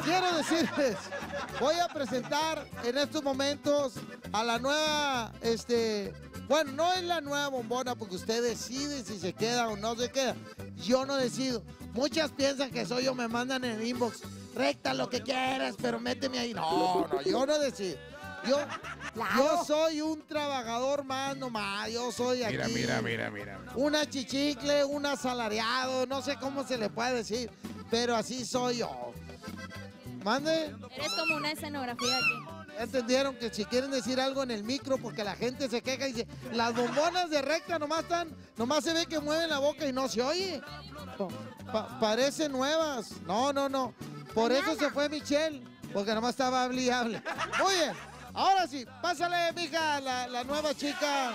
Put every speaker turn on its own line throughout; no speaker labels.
quiero decirles, voy a presentar en estos momentos a la nueva, bueno, no es la nueva bombona porque usted decide si se queda o no se queda. Yo no decido. Muchas piensan que soy yo, me mandan en el inbox, Recta, lo que quieras, pero méteme ahí. No, yo no decido. Yo soy un trabajador más nomás, yo soy aquí.
Mira.
Una chichicle, un asalariado, no sé cómo se le puede decir, pero así soy yo. Mande.
Eres como una escenografía aquí.
¿Entendieron que si quieren decir algo en el micro porque la gente se queja y dice, las bombonas de Recta nomás se ve que mueven la boca y no se oye? Parecen nuevas. No. Por eso se fue Michelle, porque nomás estaba hable y hable. Muy bien, ahora sí, pásale, mija, la nueva chica.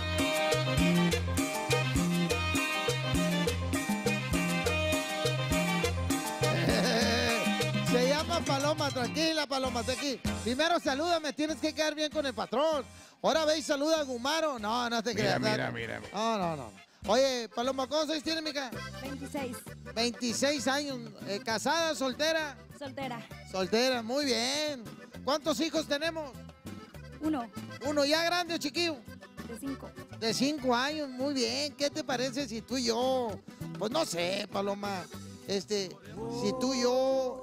Se llama Paloma, tranquila, Paloma, aquí. Primero salúdame, tienes que quedar bien con el patrón. Ahora ve y saluda a Gumaro. No te creas.
Mira.
No. Oye, Paloma, ¿cuántos años tienes, mija?
26.
26 años. ¿Casada, soltera?
Soltera.
Soltera, muy bien. ¿Cuántos hijos tenemos? Uno, ¿ya grande o chiquillo?
De 5.
De 5 años, muy bien. ¿Qué te parece si tú y yo? Pues no sé, Paloma. Si tú y yo,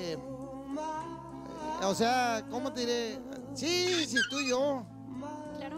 o sea, ¿cómo te diré? Sí, si tú y yo.
Claro.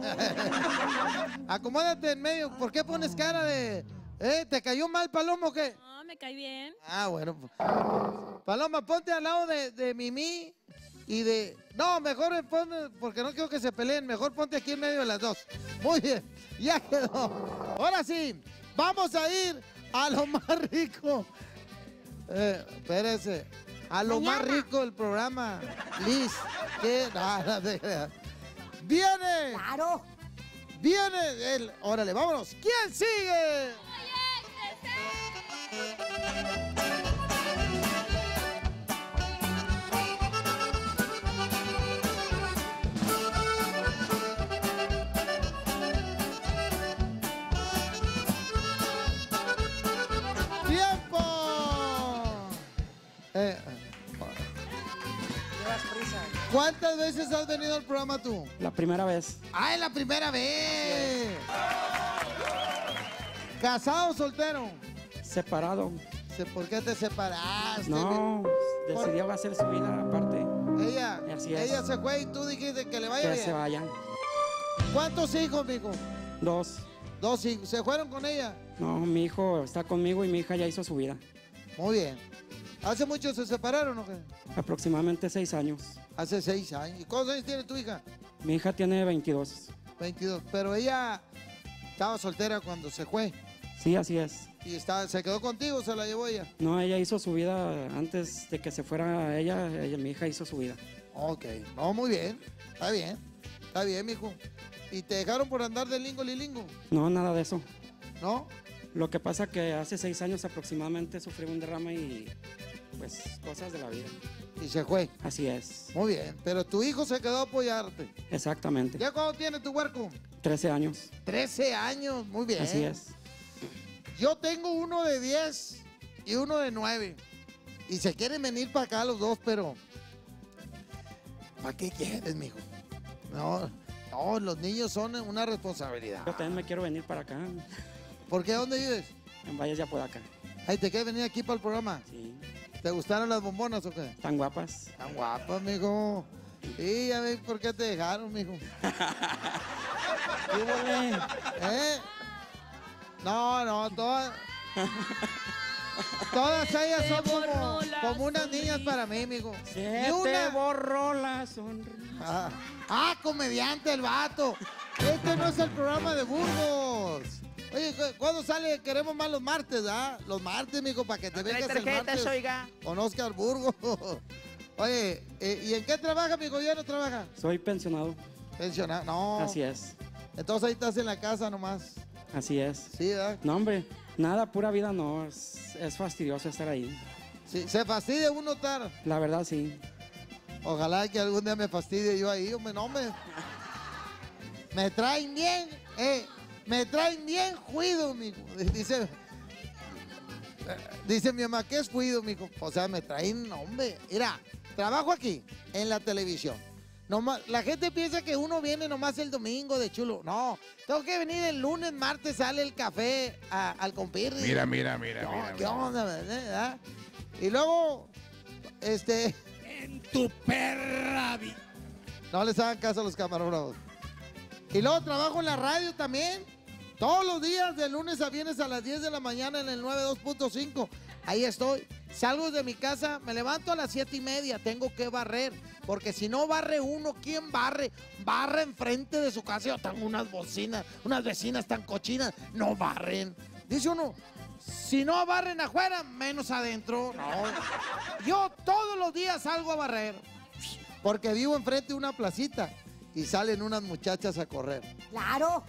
Acomódate en medio. ¿Por qué pones cara de... ¿Te cayó mal, Paloma, o qué?
No, me cae bien.
Ah, bueno. Paloma, ponte al lado de Mimi y de... No, mejor ponme, porque no quiero que se peleen. Mejor ponte aquí en medio de las dos. Muy bien, ya quedó. Ahora sí, vamos a ir a lo más rico. Espérese. A lo más rico del programa. Liz, ¿qué? Nada de creas. ¡Viene!
¡Claro!
¡Viene él! Órale, vámonos. ¿Quién sigue?
Llevas prisa.
¿Cuántas veces has venido al programa tú?
La primera vez.
¡Ah, es la primera vez! ¿Casado o soltero?
Separado.
¿Por qué te separaste?
No, decidió hacer su vida aparte.
Ella se fue y tú dijiste que le vaya
Que
bien.
se vayan.
¿Cuántos hijos, mijo?
2.
2 hijos. ¿Se fueron con ella?
No, mi hijo está conmigo y mi hija ya hizo su vida.
Muy bien. ¿Hace mucho se separaron o qué?
Aproximadamente 6 años.
Hace 6 años. ¿Y cuántos años tiene tu hija?
Mi hija tiene 22.
22. Pero ella estaba soltera cuando se fue.
Sí, así es.
¿Y se quedó contigo o se la llevó ella?
No, ella hizo su vida antes de que se fuera ella, mi hija hizo su vida.
Ok. No, muy bien. Está bien. Está bien, mijo. ¿Y te dejaron por andar de lingo lilingo?
No, nada de eso.
¿No?
Lo que pasa que hace 6 años aproximadamente sufrí un derrame y pues cosas de la vida.
Y se fue.
Así es.
Muy bien. Pero tu hijo se quedó a apoyarte.
Exactamente.
¿Ya cuándo tiene tu huerco?
13 años.
13 años. Muy bien.
Así es.
Yo tengo uno de 10 y uno de 9. Y se quieren venir para acá los dos, pero... ¿Para qué quieres, mijo? No, los niños son una responsabilidad.
Yo también me quiero venir para acá.
¿Por qué? ¿Dónde vives?
En Valles de Apodaca.
Ay, ¿te quieres venir aquí para el programa?
Sí.
¿Te gustaron las bombonas o qué?
Tan guapas.
Tan guapas, mijo. Sí, ya ves por qué te dejaron, mijo.
¿Qué huele?
No, todas ellas son como unas niñas para mí, mijo.
Se te borró la sonrisa.
Comediante el vato. Este no es el programa de Burgos. Oye, ¿cuándo sale? Queremos más los martes, ¿ah? Los martes, mijo, para que te vengas el martes.
Oiga.
Con Oscar Burgos. Oye, ¿y en qué trabaja, mijo? ¿Ya no trabaja?
Soy pensionado.
Pensionado, no.
Así es.
Entonces ahí estás en la casa nomás.
Así es.
Sí, ¿verdad?
No, hombre, nada, pura vida no. Es fastidioso estar ahí.
Sí, se fastidia uno estar.
La verdad, sí.
Ojalá que algún día me fastidie yo ahí, hombre, no, me traen bien, me traen bien juido, mijo. Dice, Dice mi mamá, ¿qué es cuido, mijo? O sea, me traen, hombre. Mira, trabajo aquí, en la televisión. Nomás, la gente piensa que uno viene nomás el domingo de chulo. No, tengo que venir el lunes, martes, sale el café al compirri.
Mira.
¿Qué onda, verdad? Y luego,
En tu perra vida.
no les hagan caso a los camarógrafos. Y luego trabajo en la radio también. Todos los días, de lunes a viernes a las 10 de la mañana en el 92.5. Ahí estoy. Salgo de mi casa, me levanto a las 7:30. Tengo que barrer. Porque si no barre uno, ¿quién barre? Barre enfrente de su casa. Yo tengo unas bocinas, unas vecinas tan cochinas. No barren. Dice uno, si no barren afuera, menos adentro. No. Yo todos los días salgo a barrer. Porque vivo enfrente de una placita. Y salen unas muchachas a correr.
Claro.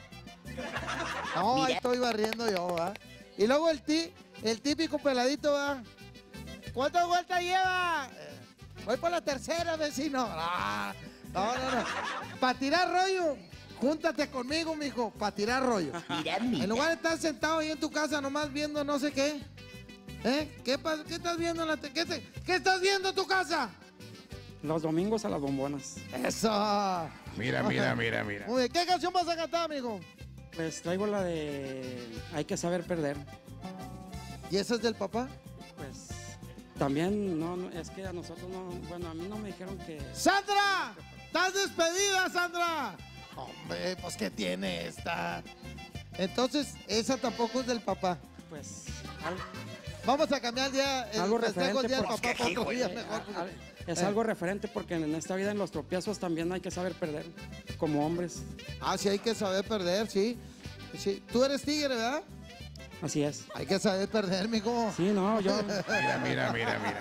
No, ahí estoy barriendo yo, ¿va? Y luego el típico peladito, ¿va? ¿Cuántas vueltas lleva? Voy por la tercera, vecino. No. Para tirar rollo, júntate conmigo, mijo, para tirar rollo. En lugar de estar sentado ahí en tu casa nomás viendo no sé qué. ¿Qué estás viendo ¿Qué estás viendo en tu casa?
Los domingos a las bombonas.
Eso.
Mira.
Muy bien. ¿Qué canción vas a cantar, amigo?
Pues traigo la de Hay que saber perder.
¿Y esa es del papá?
Pues también, no, es que a nosotros no, bueno, a mí no me dijeron que...
¡Sandra! ¡Estás despedida, Sandra! Hombre, pues ¿qué tiene esta? Entonces, esa tampoco es del papá.
Pues
Vamos a cambiar el día,
algo
el festejo el día del
referente
papá por otro día mejor.
es algo referente porque en esta vida, en los tropiezos, también hay que saber perder, como hombres.
Sí, hay que saber perder, sí. Tú eres tigre, ¿verdad?
Así es.
Hay que saber perder, mijo.
Sí, no, yo...
Mira.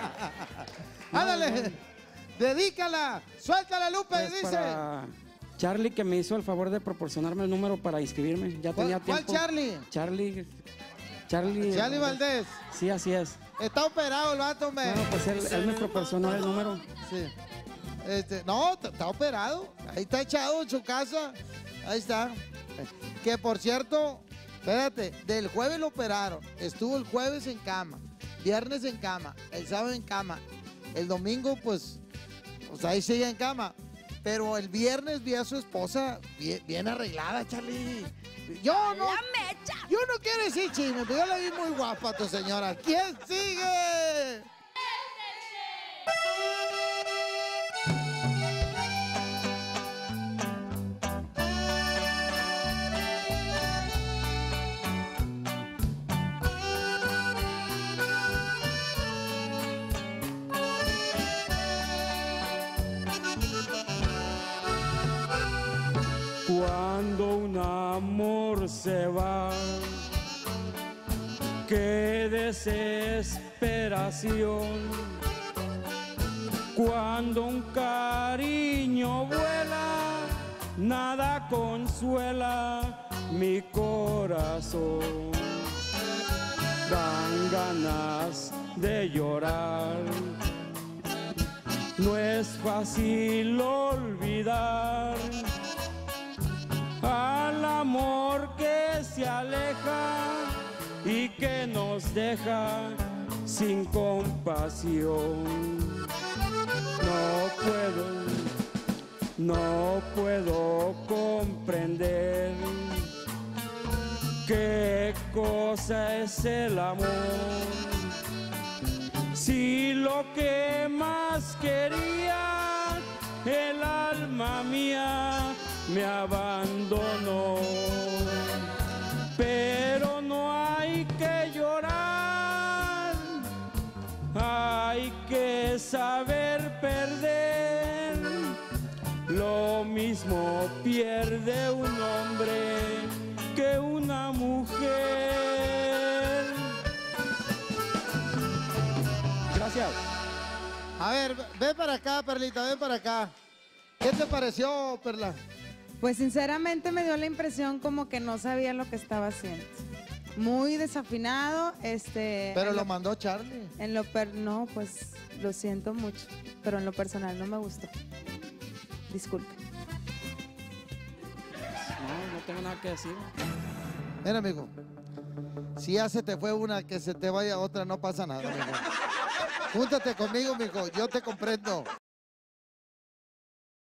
¡Ándale! ¡Dedícala! ¡Suéltala, Lupe!
Pues
Dice.
para Charlie, que me hizo el favor de proporcionarme el número para inscribirme. Ya tenía
¿Cuál
tiempo.
Charlie?
Charlie
Valdés.
Sí, así es.
Está operado el vato, hombre.
No, pues él me proporcionó el número.
Sí. No, está operado. Ahí está echado en su casa. Ahí está. Que por cierto, espérate, del jueves lo operaron. Estuvo el jueves en cama, viernes en cama, el sábado en cama. El domingo, pues ahí sigue en cama. Pero el viernes vi a su esposa bien arreglada, Charlie. Yo no quiero decir chisme, pero yo la vi muy guapa, tu señora. ¿Quién sigue?
Cuando un amor se va, qué desesperación. Cuando un cariño vuela, nada consuela mi corazón. Dan ganas de llorar. No es fácil olvidar al amor que se aleja y que nos deja sin compasión. No puedo comprender qué cosa es el amor. Si lo que más quería el alma mía me abandonó, pero no hay que llorar, hay que saber perder. Lo mismo pierde un hombre que una mujer. Gracias.
A ver, ven para acá, Perlita, ven para acá. ¿Qué te pareció, Perla?
Pues sinceramente me dio la impresión como que no sabía lo que estaba haciendo. Muy desafinado,
Pero lo mandó Charlie.
No, pues lo siento mucho, pero en lo personal no me gustó. Disculpe.
No tengo nada que decir.
Mira, amigo, Si ya se te fue una, que se te vaya otra, no pasa nada, mijo. Júntate conmigo, mijo, yo te comprendo.